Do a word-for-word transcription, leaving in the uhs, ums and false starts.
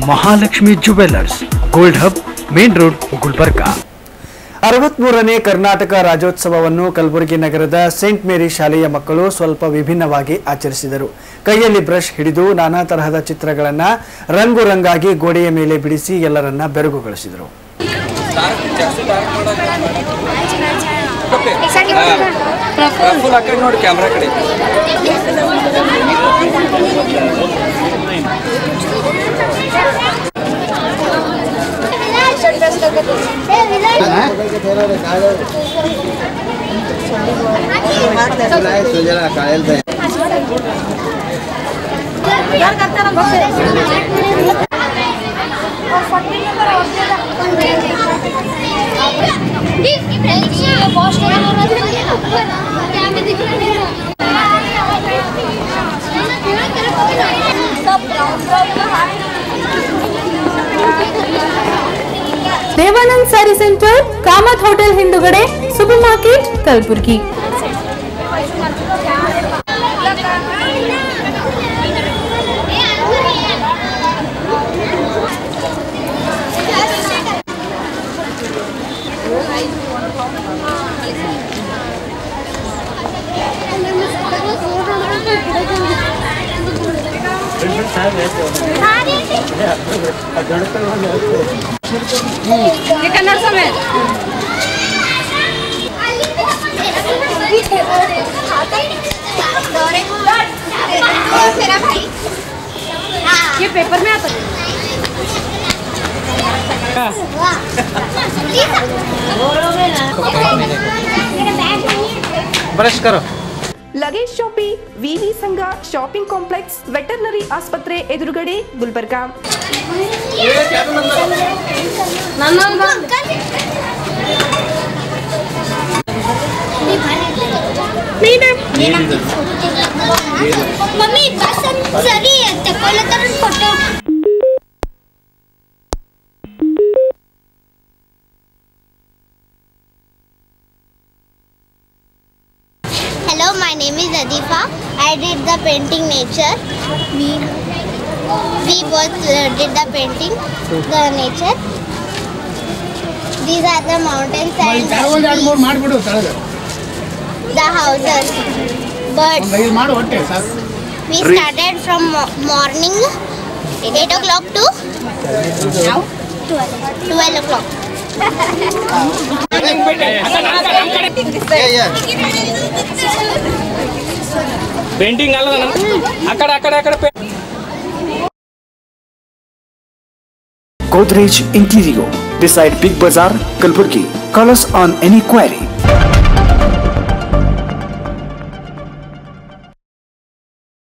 Mahalakshmi jewellers, gold hub, main road, Gulbarga. ಅರವತ್ಮೂರನೇ ಕರ್ನಾಟಕ ರಾಜ್ಯೋತ್ಸವವನ್ನು ಕಲಬುರಗಿ ನಗರದ ಸೇಂಟ್ ಮೇರಿ ಶಾಲೆಯ ಮಕ್ಕಳು ಸ್ವಲ್ಪ ವಿಭಿನ್ನವಾಗಿ ಆಚರಿಸಿದರು. ಕೈಯಲ್ಲಿ ಬ್ರಷ್ ಹಿಡಿದು ನಾನಾ ತರಹದ ಚಿತ್ರಗಳನ್ನು ರಂಗು ರಂಗಾಗಿ ಗೋಡೆಯ ಮೇಲೆ ಬಿಡಿಸಿ ಎಲ್ಲರನ್ನ ಬೆರಗುಗೊಳಿಸಿದರು. Devanand saree centre, Kamath hotel ಹಿಂದುಗಡೆ, ಸೂಪರ್ ಮಾರ್ಕೆಟ್, ಕಲಬುರಗಿ. कन्नड़ समेत ये पेपर में आता है। ಬ್ರಷ್ ಕರೋ. ಲಗೇಜ್ ಶಾಪಿ ವಿವಿ ಸಂಘ ಶಾಪಿಂಗ್ ಕಾಂಪ್ಲೆಕ್ಸ್ ವೆಟರ್ನರಿ ಆಸ್ಪತ್ರೆ ಎದುರುಗಡೆ Gulbarga. Hello, my name is Adifa. I did the painting nature. We we both uh, did the painting the nature. These are the mountains and the houses. Birds. We started from morning eight o'clock to twelve o'clock. Painting Godrej Interior, beside Big Bazaar, Kalburgi. Call us on any query.